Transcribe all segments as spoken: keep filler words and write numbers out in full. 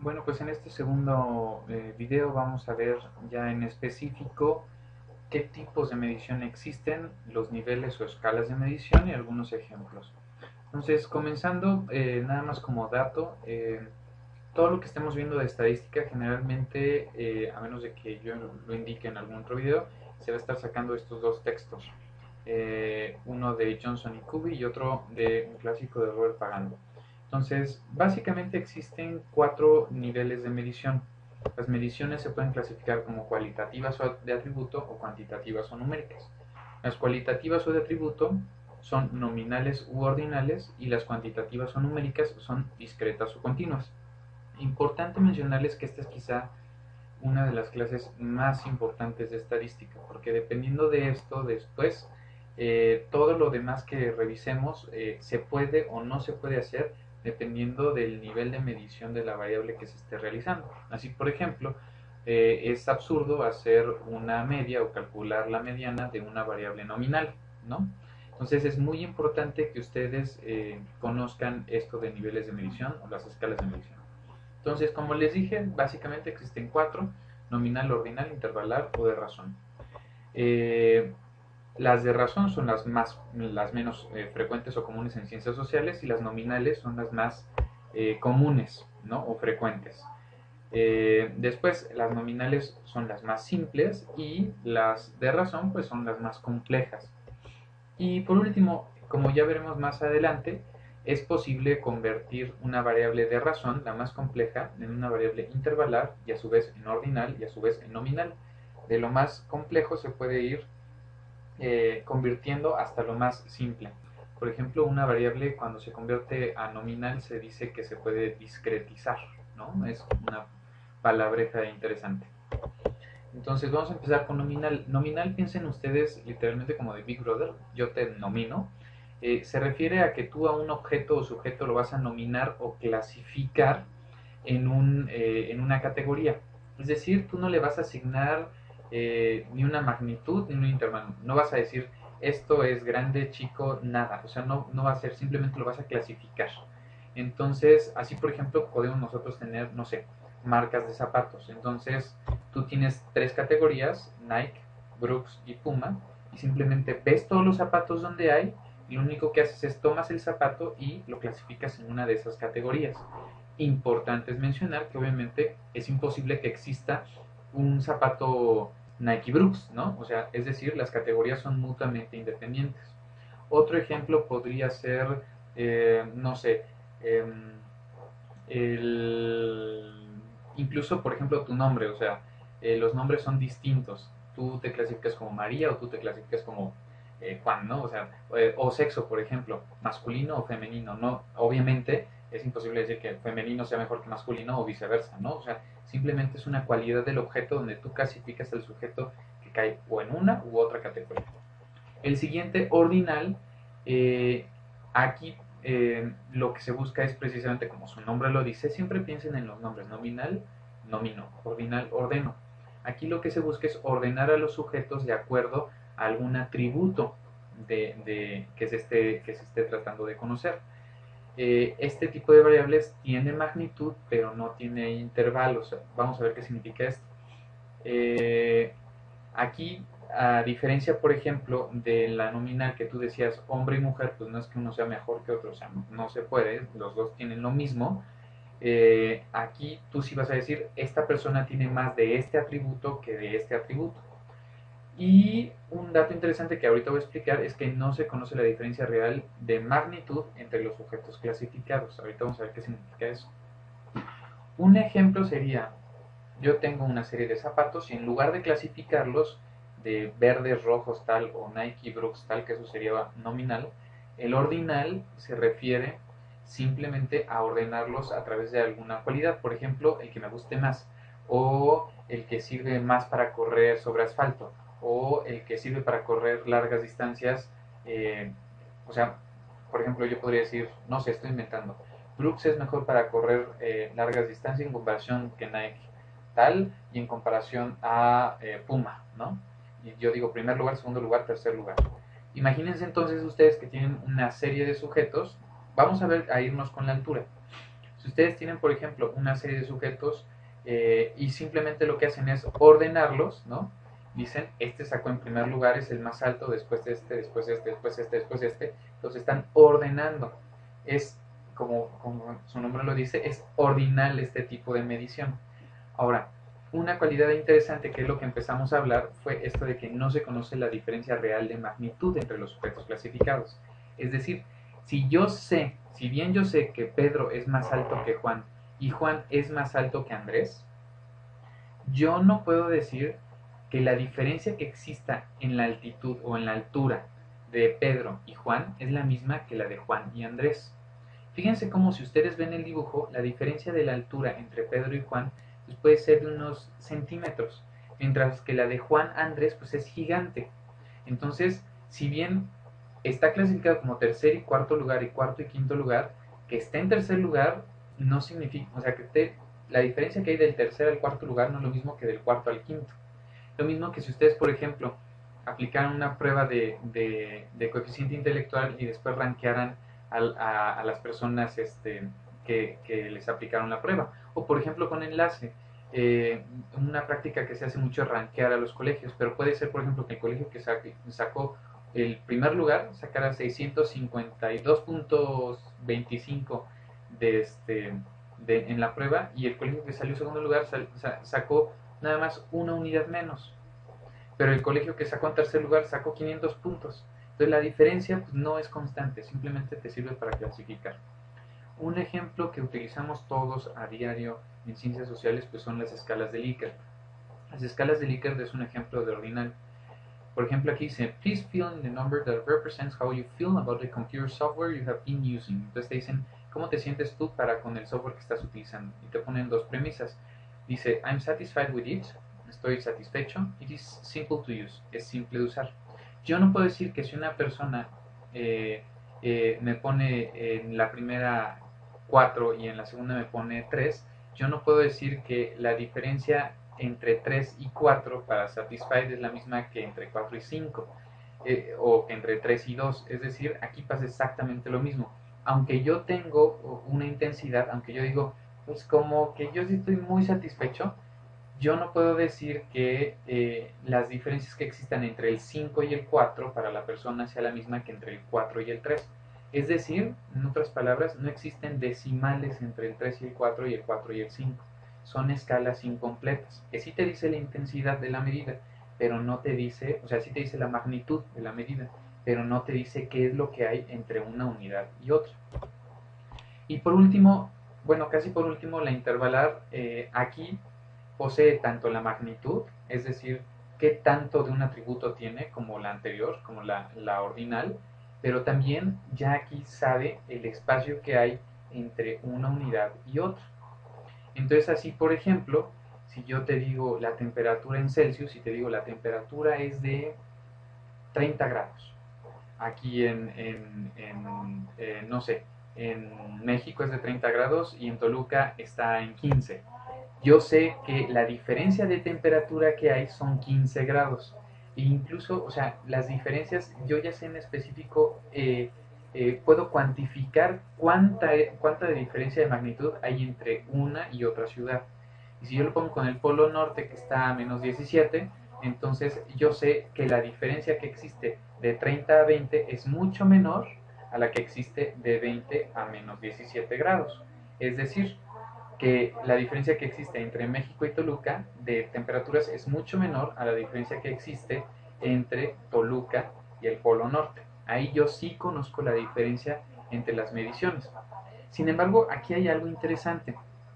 Bueno, pues en este segundo eh, video vamos a ver ya en específico qué tipos de medición existen, los niveles o escalas de medición y algunos ejemplos. Entonces, comenzando, eh, nada más como dato, eh, todo lo que estemos viendo de estadística generalmente, eh, a menos de que yo lo indique en algún otro video, se va a estar sacando estos dos textos. Eh, uno de Johnson y Kubi y otro de un clásico de Robert Pagano. Entonces, básicamente existen cuatro niveles de medición. Las mediciones se pueden clasificar como cualitativas o de atributo o cuantitativas o numéricas. Las cualitativas o de atributo son nominales u ordinales y las cuantitativas o numéricas son discretas o continuas. Importante mencionarles que esta es quizá una de las clases más importantes de estadística, porque dependiendo de esto, después, eh, todo lo demás que revisemos eh, se puede o no se puede hacer dependiendo del nivel de medición de la variable que se esté realizando. Así, por ejemplo, eh, es absurdo hacer una media o calcular la mediana de una variable nominal, ¿no? Entonces es muy importante que ustedes eh, conozcan esto de niveles de medición o las escalas de medición. Entonces, como les dije, básicamente existen cuatro: nominal, ordinal, intervalar o de razón. Eh, las de razón son las más, las menos eh, frecuentes o comunes en ciencias sociales, y las nominales son las más eh, comunes, ¿no? O frecuentes. Eh, después, las nominales son las más simples y las de razón pues son las más complejas. Y por último, como ya veremos más adelante, es posible convertir una variable de razón, la más compleja, en una variable intervalar y a su vez en ordinal y a su vez en nominal. De lo más complejo se puede ir eh, convirtiendo hasta lo más simple. Por ejemplo, una variable cuando se convierte a nominal se dice que se puede discretizar, ¿no? Es una palabreja interesante. Entonces vamos a empezar con nominal. Nominal, piensen ustedes literalmente como de Big Brother, yo te nomino. Eh, se refiere a que tú a un objeto o sujeto lo vas a nominar o clasificar en, un, eh, en una categoría. Es decir, tú no le vas a asignar eh, ni una magnitud ni un intervalo. No vas a decir esto es grande, chico, nada. O sea, no, no va a ser, simplemente lo vas a clasificar. Entonces, así por ejemplo, podemos nosotros tener, no sé, marcas de zapatos. Entonces, tú tienes tres categorías: Nike, Brooks y Puma, y simplemente ves todos los zapatos donde hay, y lo único que haces es tomas el zapato y lo clasificas en una de esas categorías. Importante es mencionar que obviamente es imposible que exista un zapato Nike Brooks, ¿no? O sea, es decir, las categorías son mutuamente independientes. Otro ejemplo podría ser, eh, no sé, eh, el, incluso, por ejemplo, tu nombre. O sea, eh, los nombres son distintos. Tú te clasificas como María o tú te clasificas como eh, Juan, ¿no? O sea, eh, o sexo, por ejemplo, masculino o femenino, ¿no? Obviamente es imposible decir que femenino sea mejor que masculino o viceversa, ¿no? O sea, simplemente es una cualidad del objeto donde tú clasificas al sujeto que cae o en una u otra categoría. El siguiente, ordinal, eh, aquí eh, lo que se busca es precisamente como su nombre lo dice. Siempre piensen en los nombres: nominal, nomino; ordinal, ordeno. Aquí lo que se busca es ordenar a los sujetos de acuerdo a algún atributo de, de, que, se esté, que se esté tratando de conocer. Eh, este tipo de variables tiene magnitud, pero no tiene intervalos. Vamos a ver qué significa esto. Eh, Aquí, a diferencia, por ejemplo, de la nominal que tú decías, hombre y mujer, pues no es que uno sea mejor que otro. O sea, no, no se puede, los dos tienen lo mismo. Eh, aquí tú sí vas a decir, esta persona tiene más de este atributo que de este atributo. Y un dato interesante que ahorita voy a explicar es que no se conoce la diferencia real de magnitud entre los sujetos clasificados. Ahorita vamos a ver qué significa eso. Un ejemplo sería: yo tengo una serie de zapatos y en lugar de clasificarlos de verdes, rojos, tal, o Nike, Brooks, tal, que eso sería nominal, el ordinal se refiere simplemente a ordenarlos a través de alguna cualidad. Por ejemplo, el que me guste más, o el que sirve más para correr sobre asfalto, o el que sirve para correr largas distancias. Eh, o sea, por ejemplo, yo podría decir, no sé, estoy inventando, Brooks es mejor para correr eh, largas distancias en comparación que Nike tal, y en comparación a eh, Puma, ¿no? Y yo digo primer lugar, segundo lugar, tercer lugar. Imagínense entonces ustedes que tienen una serie de sujetos. Vamos a ver, a irnos con la altura. Si ustedes tienen, por ejemplo, una serie de sujetos eh, y simplemente lo que hacen es ordenarlos, ¿no? Dicen, este sacó en primer lugar, es el más alto, después este, después este, después este, después este. Los están ordenando. Es, como, como su nombre lo dice, es ordinal este tipo de medición. Ahora, una cualidad interesante que es lo que empezamos a hablar fue esto de que no se conoce la diferencia real de magnitud entre los sujetos clasificados. Es decir, si yo sé, si bien yo sé que Pedro es más alto que Juan y Juan es más alto que Andrés, yo no puedo decir que la diferencia que exista en la altitud o en la altura de Pedro y Juan es la misma que la de Juan y Andrés. Fíjense cómo si ustedes ven el dibujo, la diferencia de la altura entre Pedro y Juan pues puede ser de unos centímetros, mientras que la de Juan Andrés pues es gigante. Entonces, si bien está clasificado como tercer y cuarto lugar y cuarto y quinto lugar, que esté en tercer lugar no significa, o sea, que esté, la diferencia que hay del tercer al cuarto lugar no es lo mismo que del cuarto al quinto. Lo mismo que si ustedes, por ejemplo, aplicaran una prueba de, de, de coeficiente intelectual y después rankearan a, a, a las personas este, que, que, les aplicaron la prueba. O por ejemplo con enlace, eh, una práctica que se hace mucho es rankear a los colegios, pero puede ser por ejemplo que el colegio que saque, sacó el primer lugar sacara seiscientos cincuenta y dos punto veinticinco de este, de, en la prueba, y el colegio que salió segundo lugar sal, sacó nada más una unidad menos, pero el colegio que sacó en tercer lugar sacó quinientos puntos. Entonces la diferencia pues, no es constante, simplemente te sirve para clasificar. Un ejemplo que utilizamos todos a diario en ciencias sociales pues son las escalas de Likert. Las escalas de Likert es un ejemplo de ordinal. Por ejemplo aquí dice, please fill in the number that represents how you feel about the computer software you have been using. Entonces te dicen, ¿cómo te sientes tú para con el software que estás utilizando? Y te ponen dos premisas. Dice, I'm satisfied with it. Estoy satisfecho. It is simple to use. Es simple de usar. Yo no puedo decir que si una persona eh, eh, me pone en la primera cuatro y en la segunda me pone tres, yo no puedo decir que la diferencia entre tres y cuatro para satisfied es la misma que entre cuatro y cinco, eh, o que entre tres y dos. Es decir, aquí pasa exactamente lo mismo. Aunque yo tengo una intensidad, aunque yo digo, pues como que yo sí estoy muy satisfecho, yo no puedo decir que eh, las diferencias que existan entre el cinco y el cuatro para la persona sea la misma que entre el cuatro y el tres. Es decir, en otras palabras, no existen decimales entre el tres y el cuatro y el cuatro y el cinco. Son escalas incompletas, que sí te dice la intensidad de la medida, pero no te dice, o sea, sí te dice la magnitud de la medida, pero no te dice qué es lo que hay entre una unidad y otra. Y por último, bueno, casi por último, la intervalar eh, aquí posee tanto la magnitud, es decir, qué tanto de un atributo tiene como la anterior, como la, la ordinal, pero también ya aquí sabe el espacio que hay entre una unidad y otra. Entonces así, por ejemplo, si yo te digo la temperatura en Celsius, y te digo la temperatura es de treinta grados, aquí en, en, en eh, no sé, en México es de treinta grados y en Toluca está en quince. Yo sé que la diferencia de temperatura que hay son quince grados. E incluso, o sea, las diferencias, yo ya sé en específico, eh, eh, puedo cuantificar cuánta, cuánta de diferencia de magnitud hay entre una y otra ciudad. Y si yo lo pongo con el polo norte que está a menos diecisiete, entonces yo sé que la diferencia que existe de treinta a veinte es mucho menor a la que existe de veinte a menos diecisiete grados. Es decir, que la diferencia que existe entre México y Toluca de temperaturas es mucho menor a la diferencia que existe entre Toluca y el Polo Norte. Ahí yo sí conozco la diferencia entre las mediciones. Sin embargo, aquí hay algo interesante.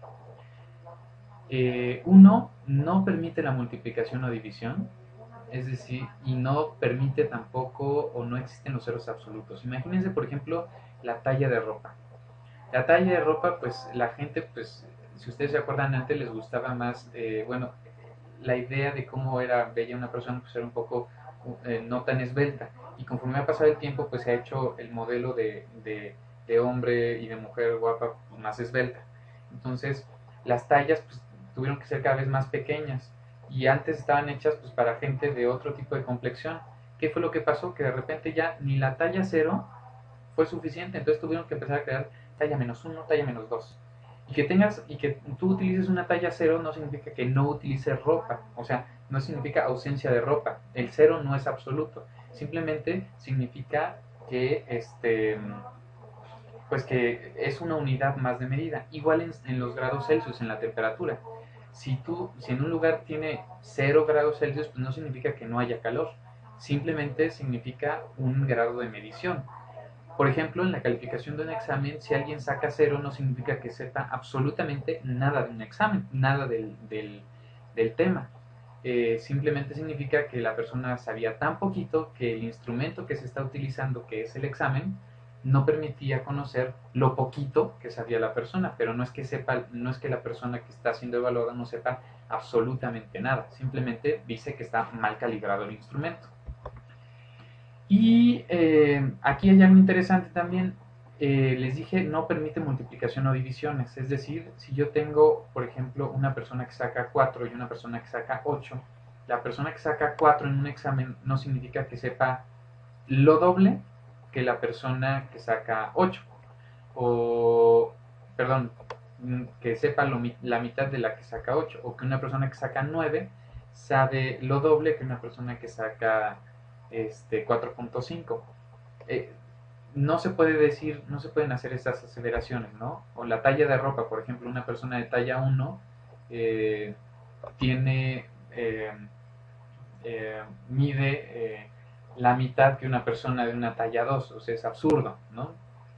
Eh, uno no permite la multiplicación o división, es decir, y no permite tampoco o no existen los ceros absolutos. Imagínense, por ejemplo, la talla de ropa. La talla de ropa, pues la gente, pues, si ustedes se acuerdan, antes les gustaba más, eh, bueno, la idea de cómo era bella una persona, pues era un poco eh, no tan esbelta. Y conforme ha pasado el tiempo, pues se ha hecho el modelo de, de, de hombre y de mujer guapa pues, más esbelta. Entonces, las tallas, pues, tuvieron que ser cada vez más pequeñas. Y antes estaban hechas, pues, para gente de otro tipo de complexión. ¿Qué fue lo que pasó? Que de repente ya ni la talla cero fue suficiente, entonces tuvieron que empezar a crear talla menos uno, talla menos dos. Y que tengas, y que tú utilices una talla cero no significa que no utilices ropa, o sea, no significa ausencia de ropa. El cero no es absoluto, simplemente significa que este pues que es una unidad más de medida. Igual en, en los grados Celsius, en la temperatura. Si tú, si en un lugar tiene cero grados Celsius, pues no significa que no haya calor, simplemente significa un grado de medición. Por ejemplo, en la calificación de un examen, si alguien saca cero, no significa que sepa absolutamente nada de un examen, nada del, del, del tema. Eh, simplemente significa que la persona sabía tan poquito que el instrumento que se está utilizando, que es el examen, no permitía conocer lo poquito que sabía la persona, pero no es que sepa, no es que la persona que está siendo evaluada no sepa absolutamente nada, simplemente dice que está mal calibrado el instrumento. Y eh, aquí hay algo interesante también. Eh, les dije, no permite multiplicación o divisiones. Es decir, si yo tengo, por ejemplo, una persona que saca cuatro y una persona que saca ocho, la persona que saca cuatro en un examen no significa que sepa lo doble que la persona que saca ocho. O, perdón, que sepa lo, la mitad de la que saca ocho. O que una persona que saca nueve sabe lo doble que una persona que saca este, cuatro punto cinco. Eh, no se puede decir, no se pueden hacer estas aceleraciones, ¿no? O la talla de ropa, por ejemplo, una persona de talla uno eh, tiene, eh, eh, mide eh, la mitad que una persona de una talla dos, o sea, es absurdo, ¿no?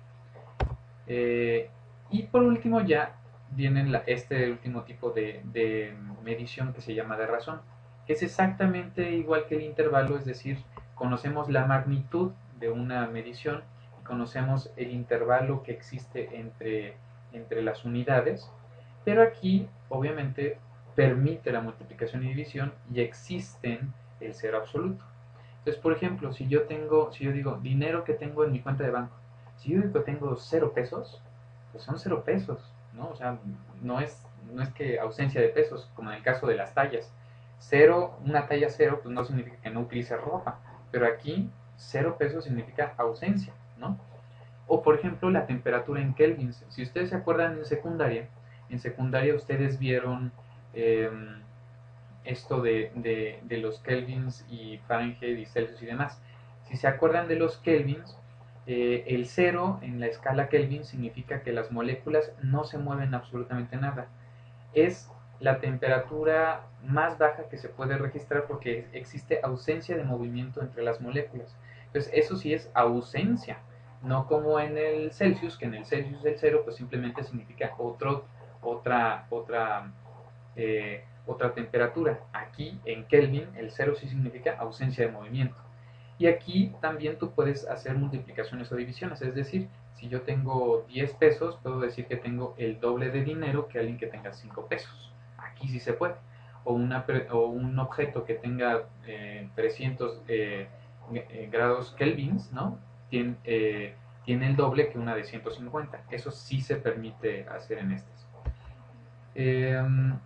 Eh, y por último ya viene la, este último tipo de, de medición que se llama de razón, que es exactamente igual que el intervalo, es decir, conocemos la magnitud de una medición y conocemos el intervalo que existe entre, entre las unidades, pero aquí obviamente permite la multiplicación y división y existen el cero absoluto. Entonces, por ejemplo, si yo tengo, si yo digo dinero que tengo en mi cuenta de banco, si yo digo que tengo cero pesos, pues son cero pesos, ¿no? O sea, no es, no es que ausencia de pesos, como en el caso de las tallas. Cero, una talla cero, pues no significa que no utilice ropa, pero aquí cero pesos significa ausencia, ¿no? O por ejemplo, la temperatura en kelvins. Si ustedes se acuerdan en secundaria, en secundaria ustedes vieron eh, esto de, de, de los kelvins y Fahrenheit y Celsius y demás. Si se acuerdan de los kelvins, eh, el cero en la escala Kelvin significa que las moléculas no se mueven absolutamente nada. Es la temperatura más baja que se puede registrar porque existe ausencia de movimiento entre las moléculas. Entonces eso sí es ausencia, no como en el Celsius, que en el Celsius el cero pues simplemente significa otro, otra, otra eh, otra temperatura. Aquí en Kelvin el cero sí significa ausencia de movimiento. Y aquí también tú puedes hacer multiplicaciones o divisiones, es decir, si yo tengo diez pesos, puedo decir que tengo el doble de dinero que alguien que tenga cinco pesos. Aquí sí se puede. O, una, o un objeto que tenga eh, trescientos eh, grados kelvins, ¿no? Tiene, eh, tiene el doble que una de ciento cincuenta. Eso sí se permite hacer en estas. Eh,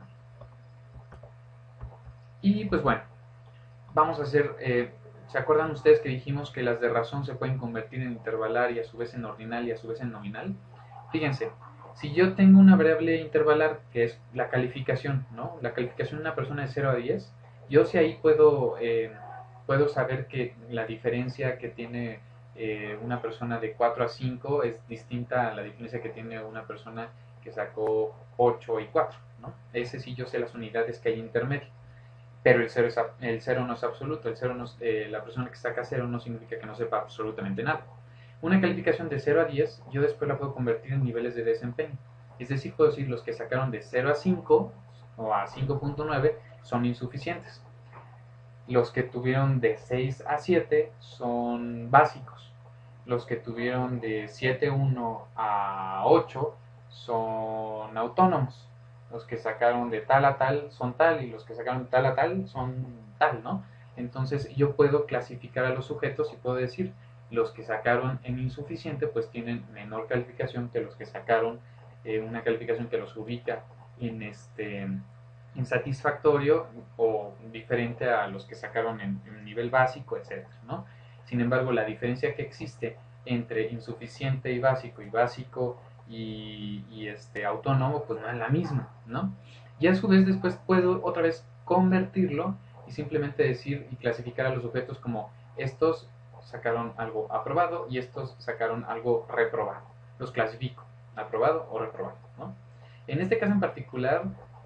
y pues bueno, vamos a hacer, eh, ¿se acuerdan ustedes que dijimos que las de razón se pueden convertir en intervalar y a su vez en ordinal y a su vez en nominal? Fíjense, si yo tengo una variable intervalar que es la calificación, ¿no? La calificación de una persona de cero a diez, yo si ahí puedo, eh, puedo saber que la diferencia que tiene eh, una persona de cuatro a cinco es distinta a la diferencia que tiene una persona que sacó ocho y cuatro, ¿no? Ese sí yo sé las unidades que hay intermedio. Pero el cero, es, el cero no es absoluto, el cero no, eh, la persona que saca cero no significa que no sepa absolutamente nada. Una calificación de cero a diez, yo después la puedo convertir en niveles de desempeño. Es decir, puedo decir los que sacaron de cero a cinco o a cinco punto nueve son insuficientes. Los que tuvieron de seis a siete son básicos. Los que tuvieron de siete punto uno a ocho son autónomos. Los que sacaron de tal a tal son tal y los que sacaron de tal a tal son tal, ¿no? Entonces yo puedo clasificar a los sujetos y puedo decir, los que sacaron en insuficiente pues tienen menor calificación que los que sacaron eh, una calificación que los ubica en este insatisfactorio o diferente a los que sacaron en, en nivel básico, etcétera, ¿no? Sin embargo, la diferencia que existe entre insuficiente y básico y básico y, y este, autónomo, pues no es la misma, ¿no? Y a su vez después puedo otra vez convertirlo y simplemente decir y clasificar a los objetos como estos sacaron algo aprobado y estos sacaron algo reprobado. Los clasifico, aprobado o reprobado, ¿no? En este caso en particular,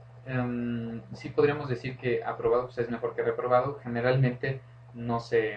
um, sí podríamos decir que aprobado pues, es mejor que reprobado. Generalmente no sé,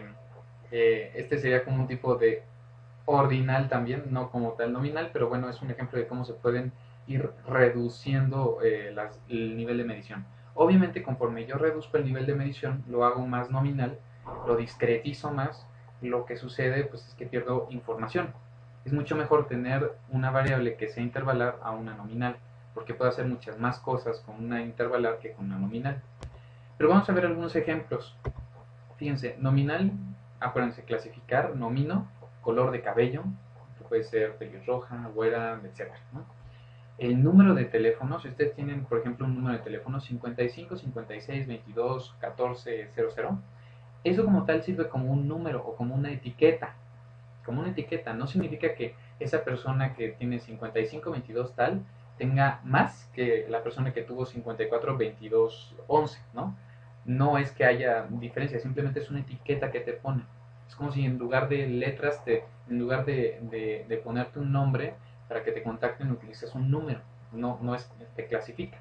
eh, este sería como un tipo de ordinal también, no como tal nominal, pero bueno, es un ejemplo de cómo se pueden ir reduciendo eh, las, el nivel de medición. Obviamente, conforme yo reduzco el nivel de medición, lo hago más nominal, lo discretizo más, lo que sucede pues es que pierdo información. Es mucho mejor tener una variable que sea intervalar a una nominal, porque puedo hacer muchas más cosas con una intervalar que con una nominal. Pero vamos a ver algunos ejemplos. Fíjense, nominal, acuérdense, clasificar, nomino, color de cabello, que puede ser pelirroja, güera, etcétera, ¿no? El número de teléfono, si ustedes tienen, por ejemplo, un número de teléfono cincuenta y cinco, cincuenta y seis, veintidós, catorce, cero cero, eso como tal sirve como un número o como una etiqueta. Como una etiqueta, no significa que esa persona que tiene cincuenta y cinco, veintidós tal, tenga más que la persona que tuvo cincuenta y cuatro, veintidós, once, ¿no? No es que haya diferencia, simplemente es una etiqueta que te pone. Es como si en lugar de letras, te, en lugar de, de, de ponerte un nombre para que te contacten, utilizas un número, no, no es, te clasifica.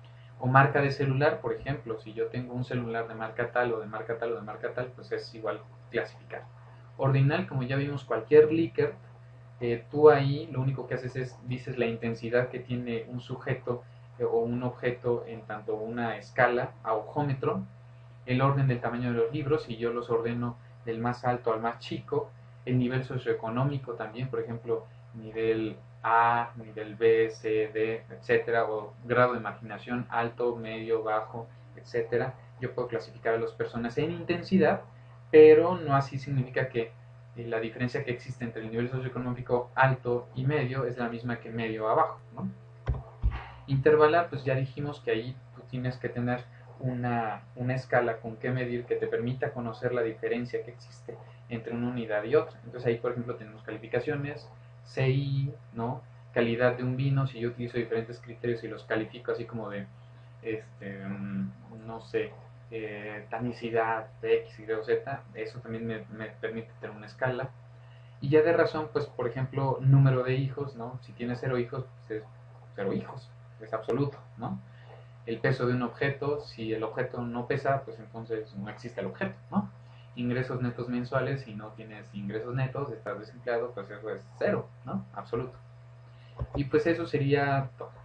O marca de celular, por ejemplo, si yo tengo un celular de marca tal o de marca tal o de marca tal, pues es igual clasificar. Ordinal, como ya vimos, cualquier Likert, eh, tú ahí lo único que haces es dices la intensidad que tiene un sujeto eh, o un objeto en tanto una escala a ojómetro, el orden del tamaño de los libros, y yo los ordeno del más alto al más chico, el nivel socioeconómico también, por ejemplo, nivel A, nivel B, C, D, etcétera, o grado de marginación alto, medio, bajo, etcétera. Yo puedo clasificar a las personas en intensidad, pero no así significa que eh, la diferencia que existe entre el nivel socioeconómico alto y medio es la misma que medio abajo, ¿no? Intervalar, pues ya dijimos que ahí tú tienes que tener una, una escala con qué medir que te permita conocer la diferencia que existe entre una unidad y otra. Entonces ahí, por ejemplo, tenemos calificaciones, C I, ¿no? Calidad de un vino, si yo utilizo diferentes criterios y los califico así como de, este, no sé, eh, tanicidad de X, Y o Z, eso también me, me permite tener una escala. Y ya de razón, pues, por ejemplo, número de hijos, ¿no? Si tienes cero hijos, pues es cero hijos, es absoluto, ¿no? El peso de un objeto, si el objeto no pesa, pues entonces no existe el objeto, ¿no? Ingresos netos mensuales, si no tienes ingresos netos, estás desempleado, pues eso es cero, ¿no? Absoluto. Y pues eso sería todo.